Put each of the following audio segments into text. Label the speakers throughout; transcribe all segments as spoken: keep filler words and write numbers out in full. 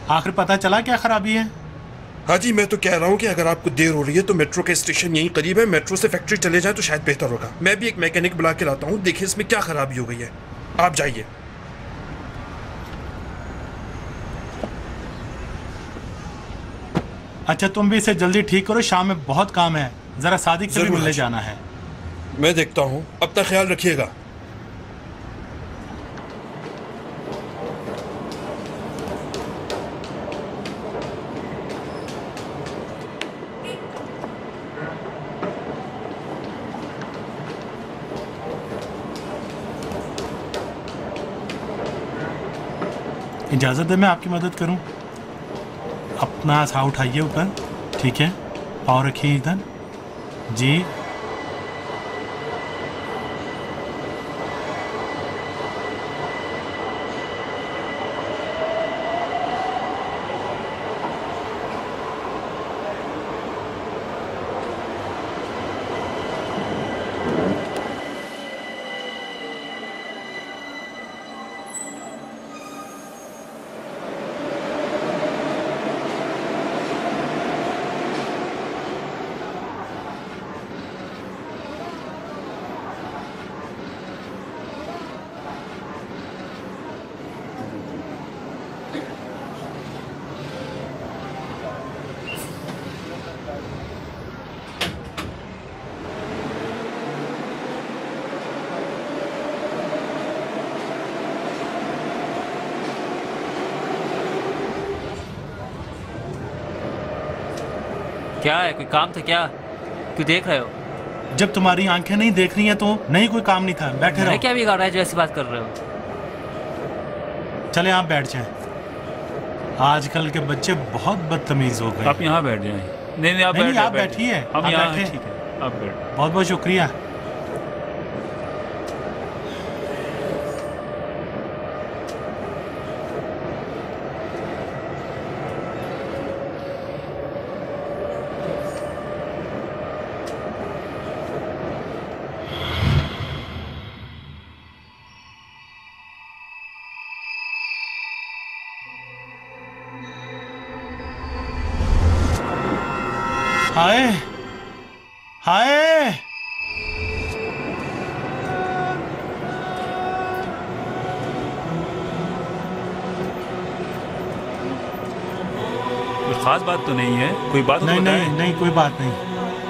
Speaker 1: आखिर पता चला क्या खराबी है?
Speaker 2: हाँ जी, मैं तो कह रहा हूँ कि अगर आपको देर हो रही है तो मेट्रो के स्टेशन यहीं करीब है, मेट्रो से फैक्ट्री चले जाए तो शायद बेहतर होगा। मैं भी एक मैकेनिक बुला के लाता हूँ, देखिए इसमें क्या खराबी हो गई है। आप जाइए।
Speaker 1: अच्छा, तुम भी इसे जल्दी ठीक करो, शाम में बहुत काम है, जरा सादिक से भी मिलने जाना है।
Speaker 2: मैं देखता हूँ, अपना ख्याल रखिएगा।
Speaker 1: इजाज़त है मैं आपकी मदद करूं? अपना हाथ उठाइए ऊपर, ठीक है, पाँव रखिए इधर जी।
Speaker 3: क्या है, कोई काम था क्या? क्यों देख रहे हो?
Speaker 1: जब तुम्हारी आंखें नहीं देख रही हैं तो नहीं, कोई काम नहीं था, बैठे रहो।
Speaker 3: क्या बिगाड़ रहा है जो ऐसी बात कर रहे हो?
Speaker 1: चले आप बैठ जाएं। आजकल के बच्चे बहुत बदतमीज हो गए।
Speaker 4: आप यहाँ बैठ जाएं। नहीं नहीं आप
Speaker 1: नहीं,
Speaker 4: बैठ
Speaker 1: आप बैठिए।
Speaker 4: हम
Speaker 1: आप
Speaker 4: यहाँ
Speaker 1: बैठे।
Speaker 4: ठीक है, आप बैठ।
Speaker 1: बहुत बहुत शुक्रिया। हाय हाय,
Speaker 4: कोई खास बात तो नहीं है? कोई बात
Speaker 1: नहीं
Speaker 4: तो
Speaker 1: नहीं नहीं, कोई बात नहीं।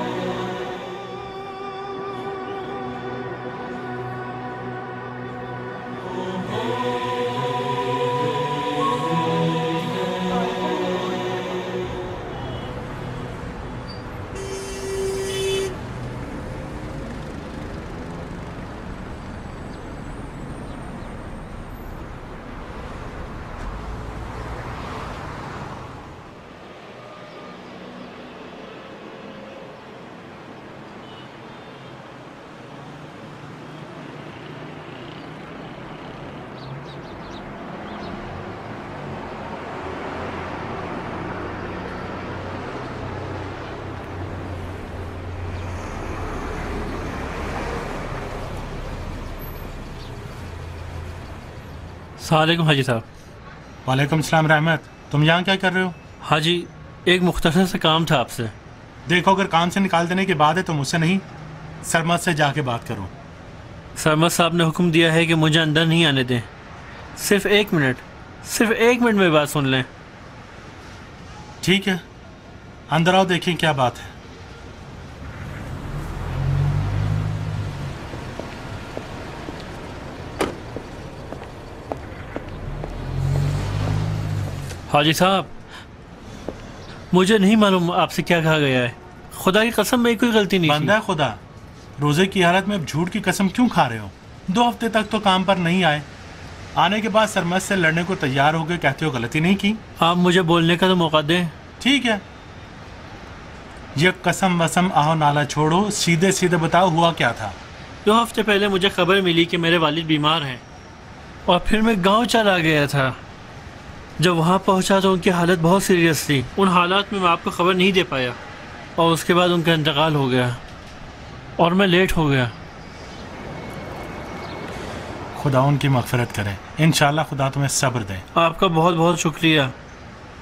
Speaker 5: अस्सलामुअलैकुम हाजी साहब।
Speaker 1: वालेकुम सलाम रहमत, तुम यहाँ क्या कर रहे हो?
Speaker 5: हाजी, एक मुख्तसर से काम था आपसे।
Speaker 1: देखो, अगर काम से निकाल देने की बात है तो मुझसे नहीं, सरमद से जाके बात करो।
Speaker 5: सरमद साहब ने हुक्म दिया है कि मुझे अंदर नहीं आने दें। सिर्फ एक मिनट, सिर्फ एक मिनट में बात सुन लें।
Speaker 1: ठीक है, अंदर आओ, देखिए क्या बात है।
Speaker 5: हाजी साहब, मुझे नहीं मालूम आपसे क्या कहा गया है। खुदा की कसम, मेरी कोई गलती नहीं।
Speaker 1: बंदा खुदा, रोजे की हालत में अब झूठ की कसम क्यों खा रहे हो? दो हफ्ते तक तो काम पर नहीं आए, आने के बाद सरमद से लड़ने को तैयार हो गए, कहते हो गलती नहीं की।
Speaker 5: आप मुझे बोलने का तो मौका दें।
Speaker 1: ठीक है, ये कसम वसम आहो नाला छोड़ो, सीधे सीधे बताओ हुआ क्या था।
Speaker 5: दो हफ्ते पहले मुझे खबर मिली कि मेरे वालिद बीमार हैं, और फिर मैं गांव चला गया था। जब वहां पहुंचा तो उनकी हालत बहुत सीरियस थी। उन हालात में मैं आपको खबर नहीं दे पाया, और उसके बाद उनका इंतकाल हो गया और मैं लेट हो गया।
Speaker 1: खुदा उनकी मगफिरत करे, इंशाल्लाह खुदा तुम्हें सब्र दे।
Speaker 5: आपका बहुत बहुत शुक्रिया।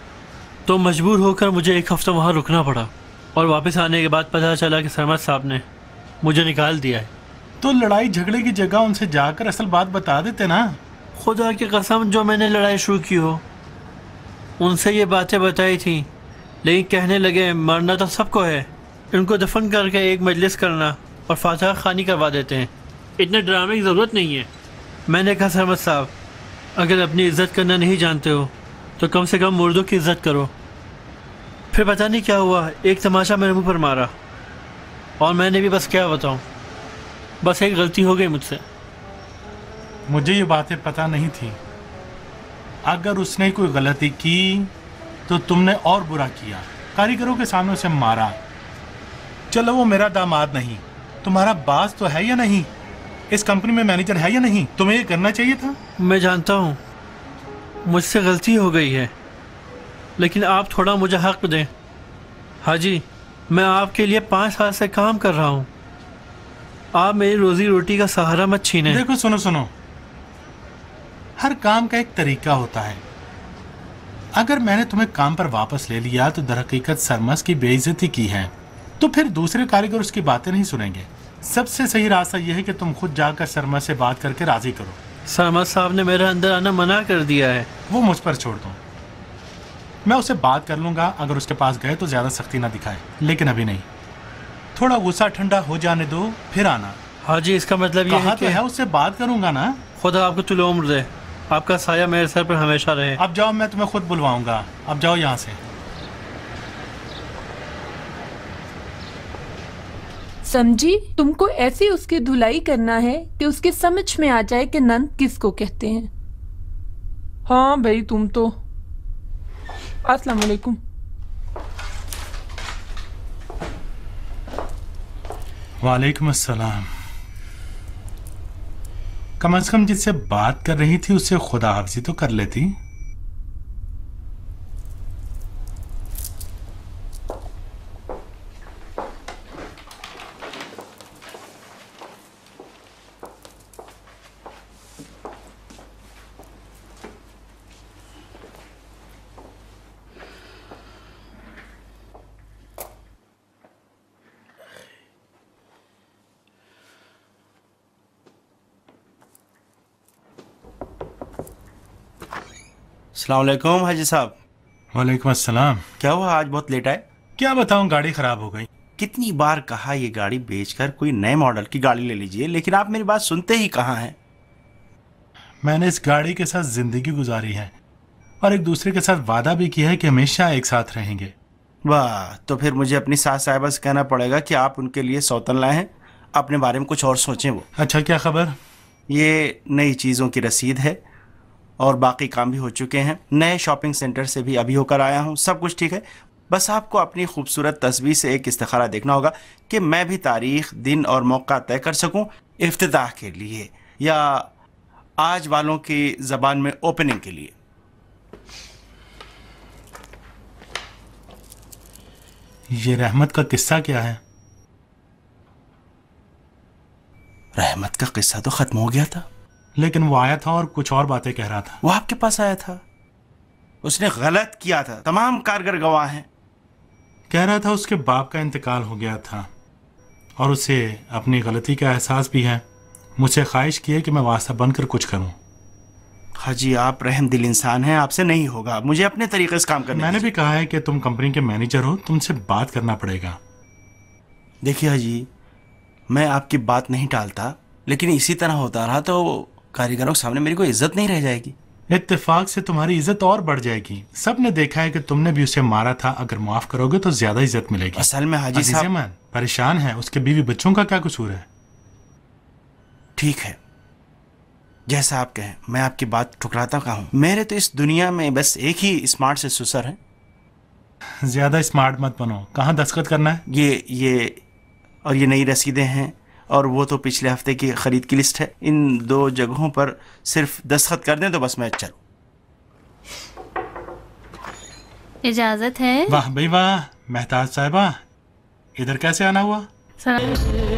Speaker 5: तो मजबूर होकर मुझे एक हफ्ता वहाँ रुकना पड़ा और वापस आने के बाद पता चला कि सरमद साहब ने मुझे निकाल दिया है।
Speaker 1: तो लड़ाई झगड़े की जगह उनसे जाकर असल बात बता देते ना।
Speaker 5: खुदा की कसम, जो मैंने लड़ाई शुरू की हो उनसे ये बातें बताई थी, लेकिन कहने लगे मरना तो सबको है, इनको दफन करके एक मजलिस करना और फातह खानी करवा देते हैं, इतने ड्रामे की ज़रूरत नहीं है। मैंने कहा सरमद साहब, अगर अपनी इज़्ज़त करना नहीं जानते हो तो कम से कम मुर्दों की इज़्ज़त करो। फिर पता नहीं क्या हुआ, एक तमाशा मेरे मुंह पर मारा और मैंने भी बस क्या बताऊं, बस एक गलती हो गई मुझसे।
Speaker 1: मुझे ये बातें पता नहीं थी। अगर उसने कोई गलती की तो तुमने और बुरा किया, कारीगरों के सामने उसे मारा। चलो वो मेरा दामाद नहीं, तुम्हारा बास तो है या नहीं, इस कंपनी में मैनेजर है या नहीं, तुम्हें ये करना चाहिए था।
Speaker 5: मैं जानता हूँ मुझसे गलती हो गई है, लेकिन आप थोड़ा मुझे हक दें। हाजी, मैं आपके लिए पाँच साल से काम कर रहा हूँ, आप मेरी रोजी रोटी का सहारा मत छीनें।
Speaker 1: देखो सुनो सुनो, हर काम का एक तरीका होता है। अगर मैंने तुम्हें काम पर वापस ले लिया तो दरहकीकत सरमस की बेइज्जती की है, तो फिर दूसरे कारीगर उसकी बातें नहीं सुनेंगे। सबसे सही रास्ता यह है कि तुम खुद जाकर सरमस से बात करके राजी करो।
Speaker 5: सरमस साहब ने मेरे अंदर आना मना कर दिया है।
Speaker 1: वो मुझ पर छोड़ दो, मैं उससे बात कर लूंगा। अगर उसके पास गए तो ज्यादा सख्ती ना दिखाए, लेकिन अभी नहीं, थोड़ा गुस्सा ठंडा हो जाने दो फिर आना।
Speaker 5: हाजी, इसका मतलब ये है
Speaker 1: तो
Speaker 5: कि
Speaker 1: है उससे बात करूंगा ना।
Speaker 5: खुदा आपको तुल उम्र दे, आपका साया मेरे सर पर हमेशा रहे।
Speaker 1: अब जाओ, मैं तुम्हें खुद बुलवाऊंगा। अब जाओ यहाँ से।
Speaker 6: समझी, तुमको ऐसी उसकी धुलाई करना है कि उसके समझ में आ जाए कि नंद किसको कहते हैं। हाँ भाई, तुम तो। अस्सलाम वालेकुम।
Speaker 1: वालेकुम अस्सलाम। कम से कम जिससे बात कर रही थी उससे खुदा हाफिज़ी तो कर लेती।
Speaker 7: अस्सलाम वालेकुम हाजी साहब।
Speaker 1: वालेकुम अस्सलाम।
Speaker 7: क्या हुआ, आज बहुत लेट आए?
Speaker 1: क्या बताऊं, गाड़ी खराब हो गई।
Speaker 7: कितनी बार कहा ये गाड़ी बेचकर कोई नए मॉडल की गाड़ी ले लीजिए, लेकिन आप मेरी बात सुनते ही कहाँ हैं।
Speaker 1: मैंने इस गाड़ी के साथ जिंदगी गुजारी है और एक दूसरे के साथ वादा भी किया है कि हमेशा एक साथ रहेंगे।
Speaker 7: वाह, तो फिर मुझे अपनी सास साहिबा से कहना पड़ेगा कि आप उनके लिए सौतन लाए हैं, अपने बारे में कुछ और सोचें वो।
Speaker 1: अच्छा, क्या खबर?
Speaker 7: ये नई चीज़ों की रसीद है और बाकी काम भी हो चुके हैं। नए शॉपिंग सेंटर से भी अभी होकर आया हूँ, सब कुछ ठीक है। बस आपको अपनी खूबसूरत तस्वीर से एक इस्तिखारा देखना होगा कि मैं भी तारीख, दिन और मौका तय कर सकूं इफ्तिताह के लिए या आज वालों की ज़बान में ओपनिंग के लिए।
Speaker 1: ये रहमत का किस्सा क्या है?
Speaker 7: रहमत का किस्सा तो ख़त्म हो गया था,
Speaker 1: लेकिन वो आया था और कुछ और बातें कह रहा था।
Speaker 7: वो आपके पास आया था, उसने गलत किया था, तमाम कारगर गवाह हैं।
Speaker 1: कह रहा था उसके बाप का इंतकाल हो गया था और उसे अपनी गलती का एहसास भी है। मुझसे ख्वाहिश की है कि मैं वास्ता बनकर कुछ करूं।
Speaker 7: हाजी, आप रहम दिल इंसान हैं, आपसे नहीं होगा, मुझे अपने तरीके से काम करने।
Speaker 1: मैंने भी कहा है कि तुम कंपनी के मैनेजर हो, तुमसे बात करना पड़ेगा।
Speaker 7: देखिए हाजी, मैं आपकी बात नहीं टालता, लेकिन इसी तरह होता रहा तो कारीगरों के सामने मेरी कोई इज्जत नहीं रह जाएगी।
Speaker 1: इत्तेफाक से तुम्हारी इज्जत और बढ़ जाएगी। सब ने देखा है कि तुमने भी उसे मारा था, अगर माफ करोगे तो ज्यादा इज्जत मिलेगी।
Speaker 7: असल में हाजी साहब
Speaker 1: परेशान है, उसके बीवी बच्चों का क्या कसूर है?
Speaker 7: ठीक है, जैसा आप कहें, मैं आपकी बात ठुकराता कहाँ हूँ। मेरे तो इस दुनिया में बस एक ही स्मार्ट से ससुर है।
Speaker 1: ज्यादा स्मार्ट मत बनो। कहाँ दस्तखत करना है?
Speaker 7: ये ये और ये नई रसीदें हैं और वो तो पिछले हफ्ते की खरीद की लिस्ट है। इन दो जगहों पर सिर्फ दस्तखत कर दें तो बस मैं चलूं।
Speaker 8: इजाजत है?
Speaker 1: वाह भाई वाह, मेहताज साहिबा, इधर कैसे आना हुआ?
Speaker 8: सलाम।